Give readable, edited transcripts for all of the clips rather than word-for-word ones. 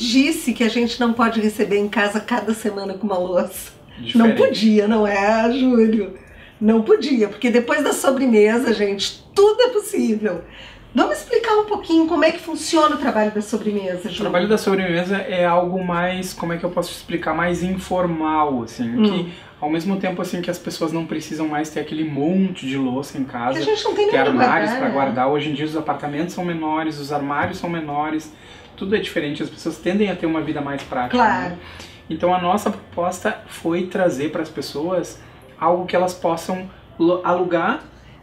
disse que a gente não pode receber em casa cada semana com uma louça? Diferente. Não podia, não é, Júlio? Não podia, porque depois da sobremesa, gente, tudo é possível. Vamos explicar um pouquinho como é que funciona o trabalho da sobremesa, Júlio? O trabalho da sobremesa é algo mais, como é que eu posso explicar, mais informal, assim, que ao mesmo tempo assim que as pessoas não precisam mais ter aquele monte de louça em casa, que a gente não tem ter nem armários para guardar, né? guardar. Hoje em dia os apartamentos são menores, os armários são menores, tudo é diferente, as pessoas tendem a ter uma vida mais prática. Claro. Né? Então a nossa proposta foi trazer para as pessoas algo que elas possam alugar.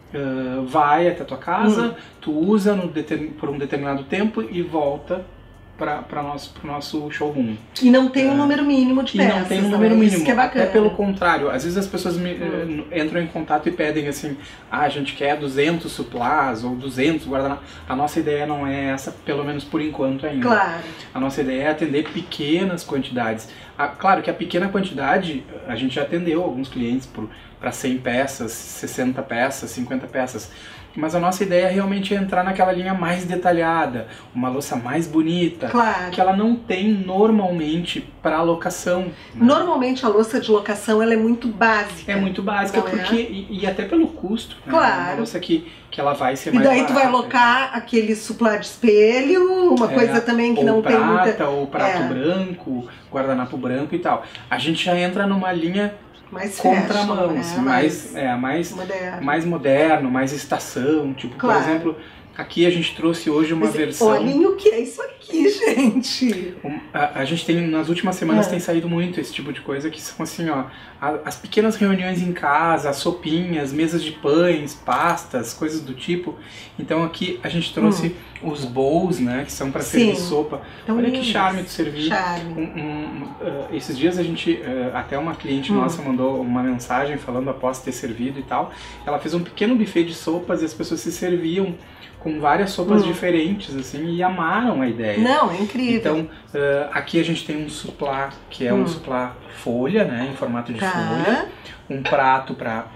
Vai até a tua casa, tu usa por um determinado tempo e volta para o nosso showroom. E não tem um número mínimo de peças. E não tem um número mínimo, isso que é bacana. até pelo contrário. Às vezes as pessoas entram em contato e pedem assim, a gente quer 200 suplás ou 200 guardanapos. A nossa ideia não é essa, pelo menos por enquanto ainda. Claro. A nossa ideia é atender pequenas quantidades. Claro que a pequena quantidade, a gente já atendeu alguns clientes para 100 peças, 60 peças, 50 peças. Mas a nossa ideia realmente é entrar naquela linha mais detalhada, uma louça mais bonita, claro, que ela não tem normalmente para locação. Né? Normalmente a louça de locação ela é muito básica. É muito básica, porque e até pelo custo. Claro. Né? Uma louça que ela vai ser mais barata. E daí tu vai alocar então. Aquele suplá de espelho, uma coisa também que não prata, tem muita... ou prato branco, guardanapo branco e tal. A gente já entra numa linha mais contramão, fashion, assim, mais moderno, mais estação, tipo, claro. Por exemplo, aqui a gente trouxe hoje uma versão... Olhem o que é isso aqui, gente! A gente tem, nas últimas semanas, tem saído muito esse tipo de coisa, que são assim, ó, as pequenas reuniões em casa, as sopinhas, mesas de pães, pastas, coisas do tipo. Então aqui a gente trouxe os bowls, né, que são para servir sopa. Então, olha que charme de servir. Esses dias a gente, até uma cliente nossa mandou uma mensagem falando após ter servido e tal. Ela fez um pequeno buffet de sopas e as pessoas se serviam com várias sopas diferentes, assim, e amaram a ideia. Não, é incrível. Então, aqui a gente tem um suplá, que é um suplá folha, né, em formato de folha. Um prato para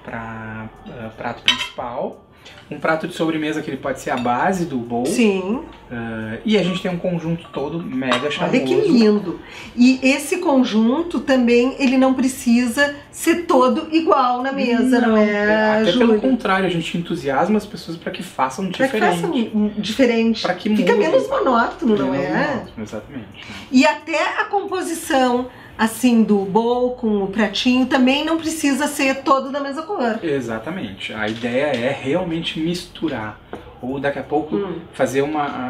prato principal. Um prato de sobremesa que ele pode ser a base do bowl. Sim. E a gente tem um conjunto todo mega charmoso. Olha que lindo! E esse conjunto também, ele não precisa ser todo igual na mesa, não é, até Júlio? pelo contrário, a gente entusiasma as pessoas para que façam diferente. Para que façam diferente. Para que fica mudem. Menos monótono, não é? Monótono, exatamente. E até a composição assim do bowl com o pratinho também não precisa ser todo da mesma cor. Exatamente. A ideia é realmente misturar. Ou daqui a pouco fazer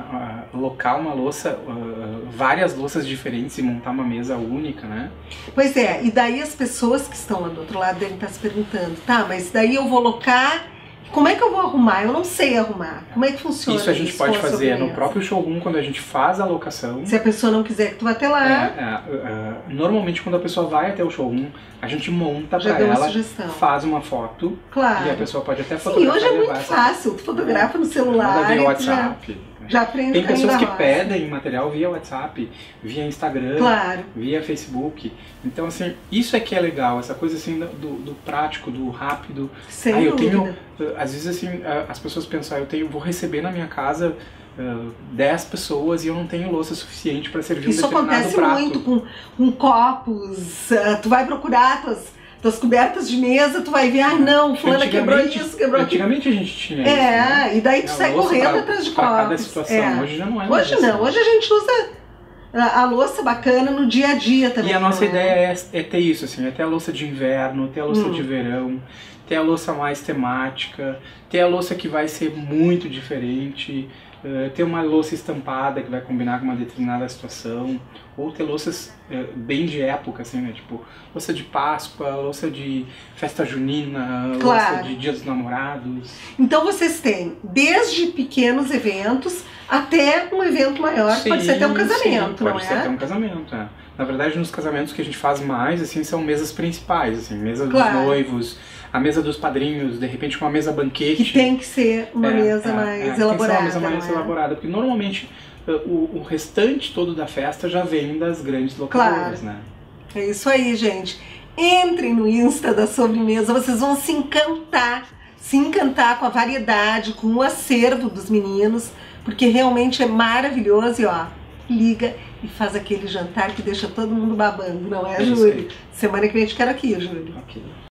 alocar uma louça, várias louças diferentes e montar uma mesa única, né? Pois é, e daí as pessoas que estão lá do outro lado devem estar se perguntando, tá, mas daí eu vou alocar, como é que eu vou arrumar? Eu não sei arrumar. Como é que funciona isso? Isso a gente pode fazer no próprio showroom, quando a gente faz a alocação. Se a pessoa não quiser que tu vá até lá. Normalmente quando a pessoa vai até o showroom, a gente monta para ela, faz uma foto, claro. E a pessoa pode até fotografar. Sim, hoje é muito fácil, tu fotografa no celular. Manda via WhatsApp. Já aprende. Tem pessoas que pedem material via WhatsApp, via Instagram, claro. Via Facebook. Então, assim, isso é que é legal, essa coisa assim do prático, do rápido. Sem dúvida. Às vezes assim, as pessoas pensam, vou receber na minha casa 10 pessoas e eu não tenho louça suficiente para servir um determinado prato. Isso acontece muito com copos, tu vai procurar tuas cobertas de mesa, tu vai ver, não, fulana quebrou isso, quebrou aquilo. Antigamente a gente tinha isso, né? E daí tu sai correndo atrás de copos. Cada situação, hoje já não é mais Hoje não, hoje a gente usa a louça bacana no dia a dia também. E a nossa ideia é ter isso, assim, é ter a louça de inverno, ter a louça de verão, ter a louça mais temática, ter a louça que vai ser muito diferente, ter uma louça estampada que vai combinar com uma determinada situação, ou ter louças bem de época, assim, né? Tipo, louça de Páscoa, louça de festa junina, louça de Dia dos Namorados. Então vocês têm desde pequenos eventos até um evento maior, pode ser até um casamento, pode ser até um casamento, Na verdade, nos casamentos que a gente faz mais, assim, são mesas principais, assim, mesa dos noivos, a mesa dos padrinhos, de repente uma mesa banquete. Que tem que ser uma mesa mais elaborada. Tem que ser uma mesa mais elaborada, porque normalmente o restante todo da festa já vem das grandes locadoras, né? É isso aí, gente. Entrem no Insta da Sobremesa, vocês vão se encantar com a variedade, com o acervo dos meninos, porque realmente é maravilhoso e liga e faz aquele jantar que deixa todo mundo babando, não é, É isso Júlio? aí. Semana que vem a gente quer aqui, Júlio. Ok.